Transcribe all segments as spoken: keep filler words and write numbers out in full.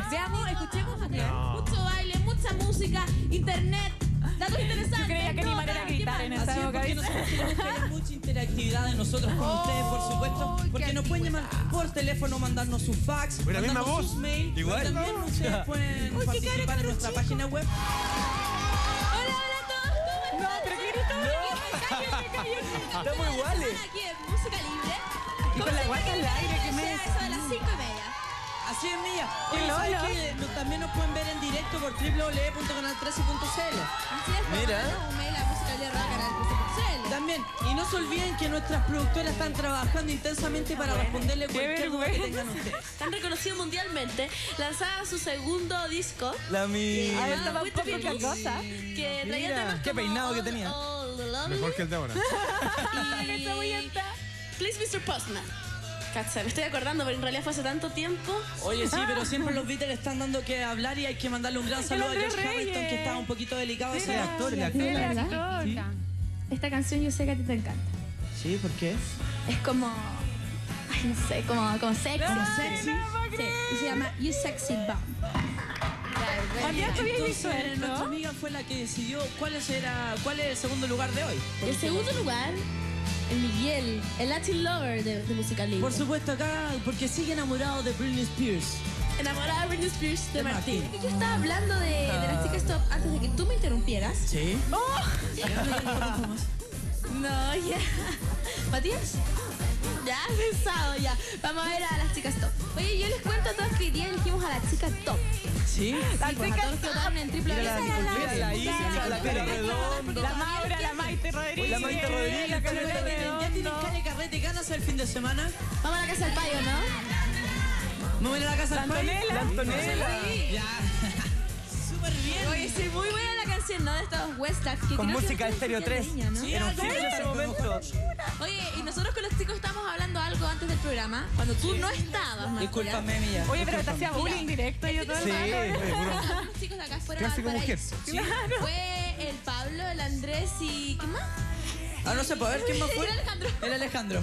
Veamos, escuchemos no. mucho baile, mucha música, internet, datos interesantes. Yo creía que ni manera de gritar en esa época. Porque nosotros tenemos que haya mucha interactividad de nosotros con oh, ustedes, por supuesto. Porque nos pueden llamar por teléfono, mandarnos sus fax, la misma mandarnos voz. sus mails. Igual. También ustedes pueden Uy, participar en nuestra chico. página web. Hola, hola a todos. No, pero qué gritó. Estamos iguales. Aquí en Música Libre. Y con la guata al aire, que me... Eso a las cinco y media. Así es, Mía. Oye, ¿sabes que no, también nos pueden ver en directo por doble u doble u doble u punto canal trece punto c l? Así es, mira. Un mail a música libre canal trece punto c l. También. Y no se olviden que nuestras productoras están trabajando intensamente para responderle cualquier duda que tengan ustedes. Están reconocidos mundialmente. Lanzaban su segundo disco. La mía. A ver, estaba un poco cosa. Que traía temas Qué peinado que tenía. Mejor que el de ahora. Y... Please, mister Postman. Cacha, me estoy acordando, pero en realidad fue hace tanto tiempo. Oye, sí, pero siempre los Beatles están dando que hablar y hay que mandarle un gran saludo a George Harrison, que estaba un poquito delicado. Sí, el actor, el actor. El actor. ¿Sí? Esta canción yo sé que a ti te encanta. Sí, ¿por qué? Es como... Ay, no sé, como, como sexy. Ay, sexy. No, sí, y se llama You Sexy Bomb. Entonces, nuestra amiga fue la que decidió cuál era, cuál es el segundo lugar de hoy. El segundo lugar... El Miguel, el Latin Lover de, de Música Libre. Por supuesto, acá, porque sigue enamorado de Britney Spears. Enamorada de Britney Spears de, de Martín. Martín. Yo estaba hablando de, de las chicas top antes de que tú me interrumpieras. Sí. Oh. No, ya. ¿Matías? Ya, pensado, ya. Vamos a ver a las chicas top. Oye, yo les cuento a todos que hoy día elegimos a las chicas top. ¿Sí? La sí, pues a todos que votaron en triple La Isa, la Pera Redondo. La Maura, la Maite Rodríguez. La Maite Rodríguez. ¿Ya tienen cara de carrete y ganas el fin de semana? Vamos a la casa del payo, ¿no? ¿Vamos a ir a la casa del payo? La Antonella. Ya. Súper bien. Oye, sí, muy buena la canción, ¿no? De estos Westlags. Con música estéreo tres. Niña, ¿no? Sí, en ese momento. Oye, y nosotros con los chicos estábamos hablando algo antes del programa, cuando tú no estabas, Marco. Discúlpame, Milla. Oye, pero te hacía bullying directo y yo todo el Sí. rato. Los chicos de acá fueron a Clásico mujer. Valparaíso. Fue el Pablo, el Andrés y... ¿qué más? Ah, no sé, para ver quién más fue. El Alejandro. El Alejandro.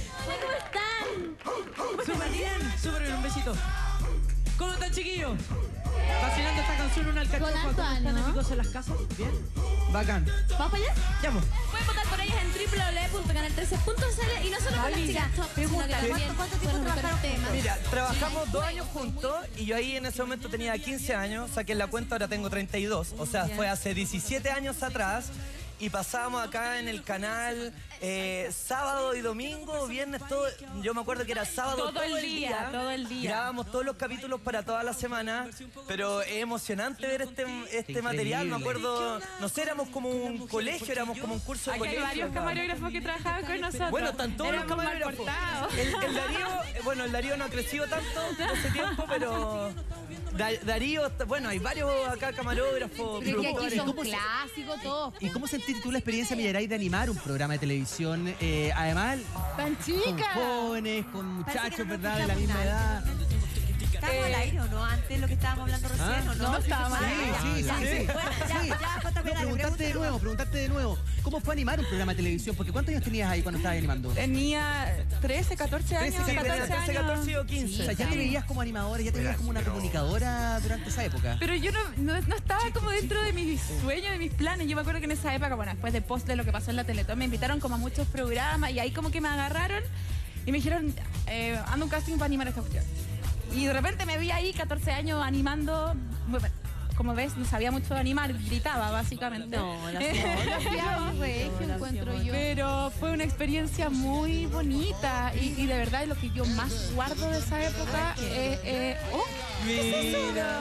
¿Cómo están? Súper bien, súper bien, un besito. ¿Cómo están, chiquillos? Fascinante esta canción, una alcachofa. Con harto ¿Cómo están, ánimo. amigos, en las casas? ¿Bien? Bacán. ¿Vamos para allá? Ya, pues. Pueden votar por ellas en doble u doble u doble u punto canal trece punto c l y no solo con las chicas top, sino que también ¿Cuánto tiempo con los trabajaron temas. Mira, trabajamos dos años juntos y yo ahí en ese momento tenía quince años, saqué la cuenta, ahora tengo treinta y dos, o sea, fue hace diecisiete años atrás. Y pasábamos acá en el canal eh, sábado y domingo, viernes, todo. Yo me acuerdo que era sábado Todo todo, el día, todo el día. Grabábamos todos los capítulos para toda la semana, pero es emocionante ver este, este material. Me acuerdo, no sé, éramos como un colegio, éramos como un curso de Aquí hay colegio. varios camarógrafos que trabajaban con nosotros. Bueno, están todos los Éramos mal camarógrafos. portados. El, el Darío, eh, bueno, el Darío no ha crecido tanto en ese tiempo, pero Da- Darío, bueno, hay varios acá camarógrafos. Pero que aquí productores. son clásicos todos. ¿Y cómo sentiste tú la experiencia, Millaray, de animar un programa de televisión? Eh, además, ¡Tan con chica! jóvenes, con Parece muchachos, que no ¿verdad? De la misma escuchamos edad. ¿Estábamos al aire o no? Antes lo que estábamos hablando recién, ¿Ah? ¿o no? No, estábamos al Sí, aire. sí, Ya, sí, ya, sí. bueno, ya, Sí. ya, J P, No, dale, preguntarte de pregúntale. nuevo, preguntarte de nuevo. ¿Cómo fue animar un programa de televisión? Porque ¿cuántos años tenías ahí cuando estabas animando? Tenía trece, catorce años. Sí, tenía catorce trece, años. catorce o O quince. sea, ya te veías como animadora, ya te veías como una comunicadora durante esa época. Pero yo no, no, no estaba como dentro de mis sueños, de mis planes. Yo me acuerdo que en esa época, bueno, después de post de lo que pasó en la Teletón, me invitaron como a muchos programas y ahí como que me agarraron y me dijeron, eh, anda un casting para animar esta cuestión. Y de repente me vi ahí, catorce años, animando. Bueno, como ves, no sabía mucho de animar, gritaba básicamente. No, la hacíamos regio, encuentro yo. Pero fue una experiencia muy bonita y, y de verdad lo que yo más guardo de esa época es... Eh, oh, Mira.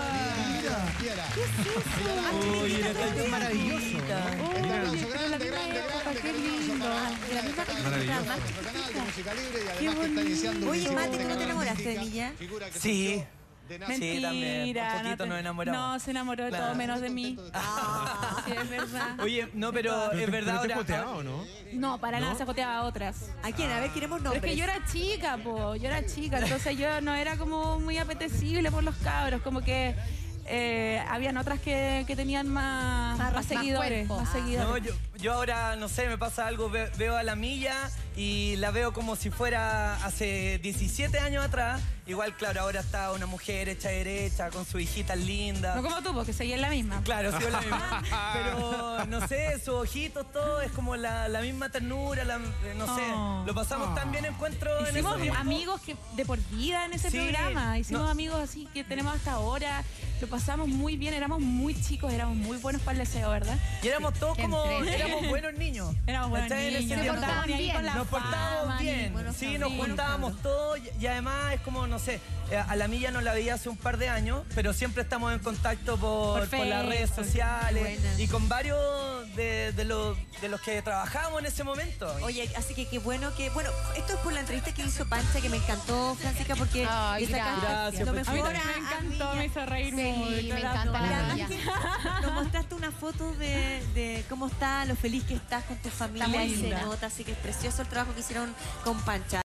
Oye, era tan maravilloso. oye, pero la misma época, qué lindo. La misma que Maravilloso. más Qué bonito. Oye, Mati, ¿tú no te enamoraste de Milla? Sí. Mentira, Sí, también. Un poquito te- nos enamoramos. No, se enamoró de Claro. todo menos de mí. Sí, es verdad. Oye, no, pero es verdad ¿Pero te ahora. joteaba o no? No, para nada, se joteaba a otras. ¿A quién? A ver, queremos Pero nombres. es que yo era chica, po, yo era chica, entonces yo no era como muy apetecible por los cabros, como que eh, habían otras que, que tenían más, Más- más más seguidores, cuerpo. más Ah. seguidores. No, yo, yo ahora, no sé, me pasa algo, ve- veo a la Milla y la veo como si fuera hace diecisiete años atrás. Igual, claro, ahora está una mujer hecha derecha, con sus hijitas lindas. No como tú, porque seguía en la misma. Claro, sí, es la misma. Pero, no sé, sus ojitos, todo, es como la, la misma ternura, la- no sé. Oh. Lo pasamos tan bien, encuentro, en Hicimos esos tiempos. amigos que, de por vida en ese Sí, programa. Hicimos no. amigos así que tenemos hasta ahora. Lo pasamos muy bien. Éramos muy chicos, éramos muy buenos para el deseo, ¿verdad? Y éramos todos Qué como, entrete. éramos buenos niños. Éramos buenos ¿Cachai? En ese niños. tiempo. No estábamos ni ahí con la Nos portábamos fama, ni- bien, buenos sí, nos cabros. juntábamos todos y, y además es como, no sé, eh, a la milla no la veía hace un par de años, pero siempre estamos en contacto por, Por por las redes Facebook. sociales Buena. y con varios de, de los, de los que trabajamos en ese momento. Oye, así que qué bueno que... Bueno, esto es por la entrevista que hizo Pancha, que me encantó, Francisca, porque Ay, le sacaste gracias, lo pues, A mí mejor también me a- a encantó, Milla. me hizo reír Sí, mucho. me la encanta la Y adoro. además Milla. que nos mostraste una foto de, de cómo está, lo feliz que estás con tu familia muy y se linda. nota, así que es precioso el trabajo que hicieron con Pancha.